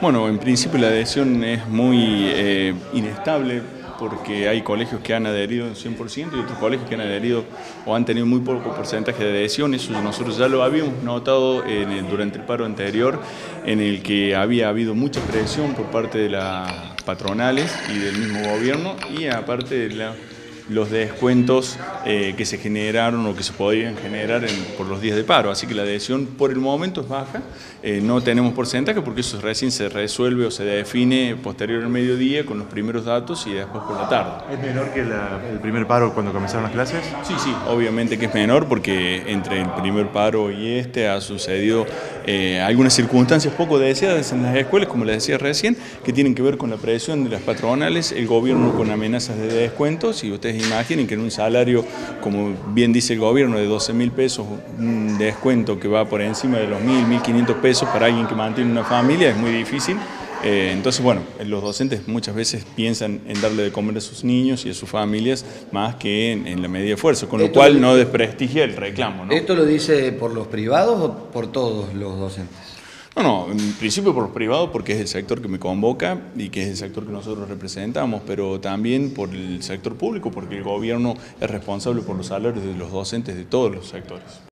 Bueno, en principio la adhesión es muy inestable porque hay colegios que han adherido en 100% y otros colegios que han adherido o han tenido muy poco porcentaje de adhesión. Eso nosotros ya lo habíamos notado durante el paro anterior, en el que había habido mucha presión por parte de las patronales y del mismo gobierno, y aparte de los descuentos que se generaron o que se podían generar por los días de paro. Así que la adhesión por el momento es baja, no tenemos porcentaje porque eso recién se resuelve o se define posterior al mediodía con los primeros datos y después por la tarde. ¿Es menor que el primer paro cuando comenzaron las clases? Sí, sí, obviamente que es menor porque entre el primer paro y este ha sucedido algunas circunstancias poco deseadas en las escuelas, como les decía recién, que tienen que ver con la presión de las patronales, el gobierno con amenazas de descuentos, y ustedes imaginen que en un salario, como bien dice el gobierno, de 12.000 pesos, un descuento que va por encima de los 1.000, 1.500 pesos para alguien que mantiene una familia es muy difícil. Entonces, bueno, los docentes muchas veces piensan en darle de comer a sus niños y a sus familias más que en la medida de esfuerzo, con lo cual no desprestigia el reclamo, ¿no? ¿Esto lo dice por los privados o por todos los docentes? No, en principio por los privados, porque es el sector que me convoca y que es el sector que nosotros representamos, pero también por el sector público, porque el gobierno es responsable por los salarios de los docentes de todos los sectores.